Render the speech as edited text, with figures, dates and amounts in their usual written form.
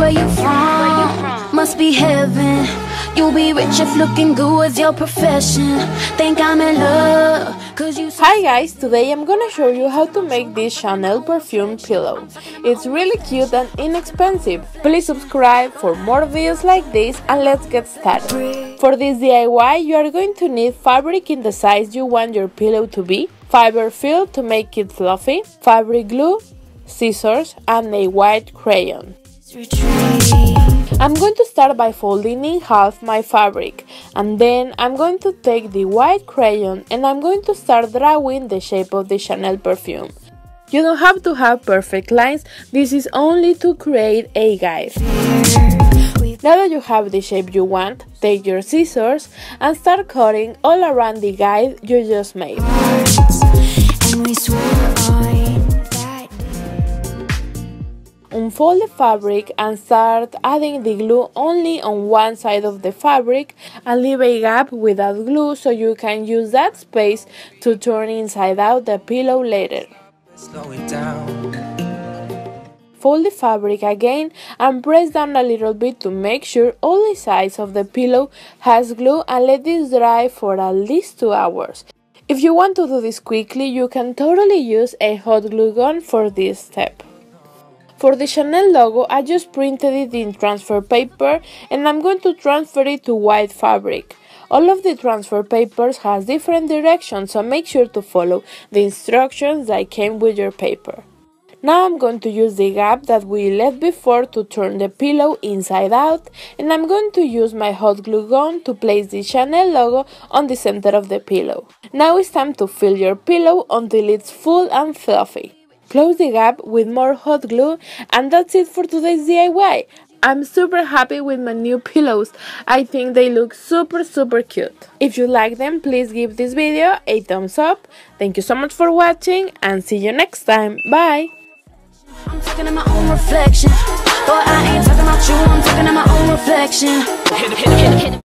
Where you from? Must be heaven. You'll be rich if looking good is your profession. Think I'm in love, cause you. Hi guys, today I'm gonna show you how to make this Chanel perfume pillow. It's really cute and inexpensive. Please subscribe for more videos like this and let's get started. For this DIY, you are going to need fabric in the size you want your pillow to be, fiber fill to make it fluffy, fabric glue, scissors, and a white crayon. I'm going to start by folding in half my fabric, and then I'm going to take the white crayon and I'm going to start drawing the shape of the Chanel perfume. You don't have to have perfect lines, this is only to create a guide. Now that you have the shape you want, take your scissors and start cutting all around the guide you just made. Unfold the fabric and start adding the glue only on one side of the fabric and leave a gap without glue so you can use that space to turn inside out the pillow later. Fold the fabric again and press down a little bit to make sure all the sides of the pillow has glue and let this dry for at least 2 hours. If you want to do this quickly, you can totally use a hot glue gun for this step. For the Chanel logo, I just printed it in transfer paper and I'm going to transfer it to white fabric. All of the transfer papers has different directions, so make sure to follow the instructions that came with your paper. Now I'm going to use the gap that we left before to turn the pillow inside out, and I'm going to use my hot glue gun to place the Chanel logo on the center of the pillow. Now it's time to fill your pillow until it's full and fluffy. Close the gap with more hot glue, and that's it for today's DIY. I'm super happy with my new pillows. I think they look super cute. If you like them, please give this video a thumbs up. Thank you so much for watching and see you next time. Bye! I'm talking to my own reflection. Boy, I ain't talking about you, I'm talking to my own reflection.